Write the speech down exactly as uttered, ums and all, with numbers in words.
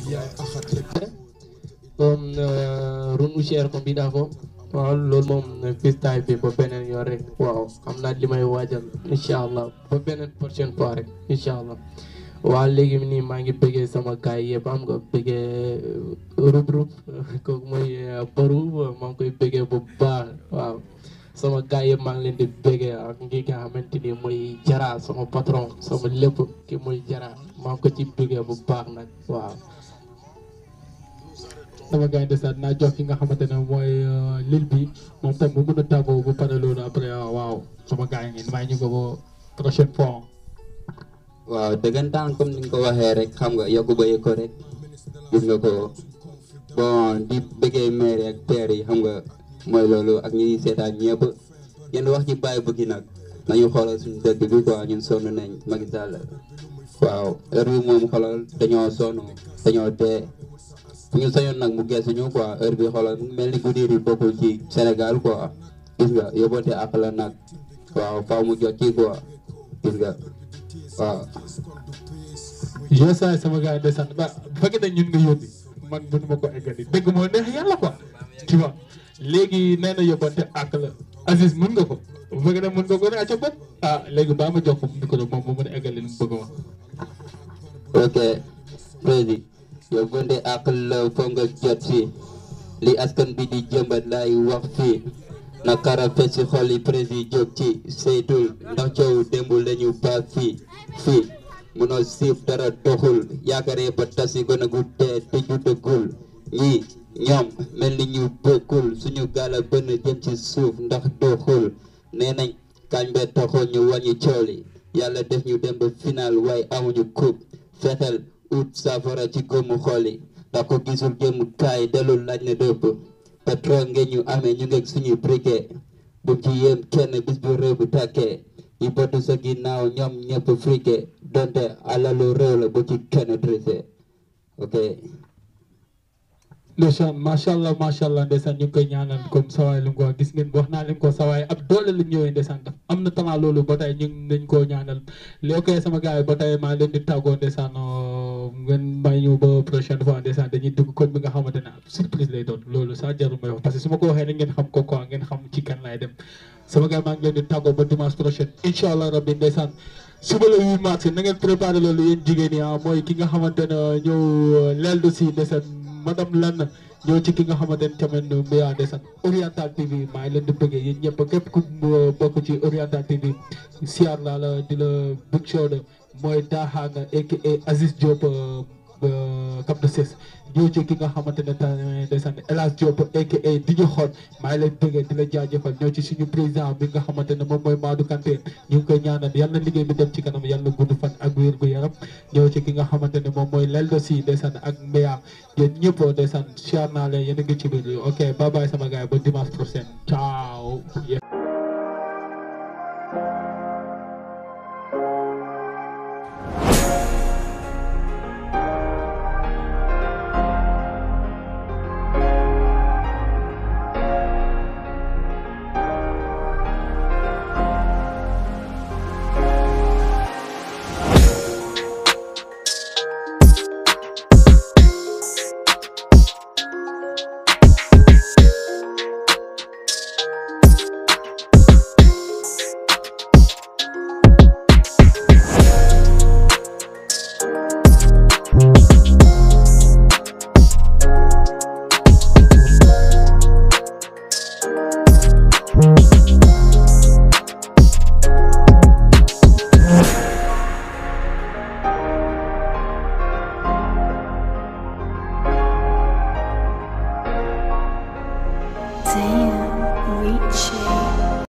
comme run ushare ko mbiɗa ko waaw loolu moom freestyle bi ba beneen yoon rek waaw xam naa li may waajal incha allah ba beneen prochaine fois rek incha allah waaw léegi nii maa ngi bëggee sama gaay yëpp am nga bëggee rub rub kooku mooy baru maa ngi koy bëggee bu baax waaw sama gaay yëpp maa ngi leen di bëggee ak ngi nga xamante ni mooy Jara sama patron sama lépp ki mooy Jara maa ngi ko ci bëggee bu baax nag waaw sama gars yi ndeysaan naa jox ki nga xamante ne mooy lil bi moom tam mu mën a tàggoo bu pare loolu après waaw sama gars yi ngeen may ñu ko ba prochaine fois. waaw dëggantaan comme ni nga ko waxee rek xam nga yokku ba yëg ko rek gis nga ko bon di bëggee mère ak père yi xam nga mooy loolu ak ñi seetaan ñëpp yéen wax ci bàyyi bëggi nag nañu xoolal suñu dëkk bi quoi ñun sonn nañ Macky Sall waaw heure bi moom xoolal dañoo sonn dañoo dee. ñu sañoon nag mu geesu ñu quoi heure bi xoolal mu mel ni Goudiry yi bokkul ci Sénégal quoi gis nga yóbbante ak la nag waaw faaw mu jot ci quoi gis nga waaw. je sais sama gars yi ndeysaan ba bu fekkee ne ñun nga yóbbi man mënu ma ko eggali dëgg moo neex yàlla quoi tu vois léegi nee na yóbbante ak la Aziz mën nga ko bu fekkee ne mën nga ko ne acca bopp ah léegi baa ma jox ko micro moom mu mën a eggali lu mu bëgg a wax. ok président yóbbante ak la foog nga jot si li askan bi di jëmbat lay wax fii na karafe si xol yi président jóg ci saytul ndax coow démb lañu baax fii fii munoo siif dara doxul yaakaaree ba tasi gën a guddee te juddagul ñii ñoom mel ni ñu bokkul suñu gaala bënn jëm ci suuf ndax doxul nee nañ kañ be taxoo ñu wàññi cool yi yàlla def ñu dem ba final waaye amuñu coupe fexeel ut saafara ci góomu xool yi ndax ko gisul jëm kaay delul laaj na dëpp pétrole ngeen ñu amee ñu ngeeg suñuy briquet bu ci yéem kenn bis bu réew bu tàkkee yi bëtu sa ginnaaw ñoom ñëpp friqué donte alalu réew la bu ci kenn dressé ok. ndeysaan macha allah macha allah ndeysaan ñu ngi koy ñaanal comme sawaay lu nga gis ngeen wax naa leen ko sawaay ab doole la ñëwee ndeysaan daf am na talent loolu ba tey ñu nañ koo ñaanal li ok sama gars yi ba tey maa leen di tàggoo ndeysaan ngeen may ñu ba prochaine fois ndeysaan dañuy dugg kon bi nga xamante ne surprise lay doon loolu saa jarul may wax parce que su ma ko waxee rek ngeen xam ko quoi ngeen xam ci kan laay dem sama gars maa ngi leen di tàggoo ba dimanche prochaine incha allah rabbi ndeysaan suba la huit mars na ngeen préparé loolu yéen jigéen ñi ah mooy ki nga xamante ne ñëw leel du si ndeysaan madame lan ñëw ci ki nga xamante ne tamit Mbeya ndeysaan Oriental T V maa ngi leen di bëggee yéen ñëpp képp ku bokk ci Oriental T V siyaar laa la di la big show de mooy daaxaanga aka Aziz Diop Cap de Cess ñëw ci ki nga xamante ne tamit ndeysaan El Hadj Diop aka di ñu xool maa ngi leen bëggee di la jaajëfal ñëw ci suñu président bi nga xamante ne moom mooy Madou Kanté ñu ngi koy ñaanal yal na liggéey bi dem ci kanam yal na gudd fan ak wér gu yaram ñëw ci ki nga xamante ne moom mooy Leldo si ndeysaan ak Mbeya yéen ñëpp ndeysaan siyaar naa leen yéen a ngi ci biir ok bye bye sama gars yi ba dimanche prochain ciao. Damn, reach it.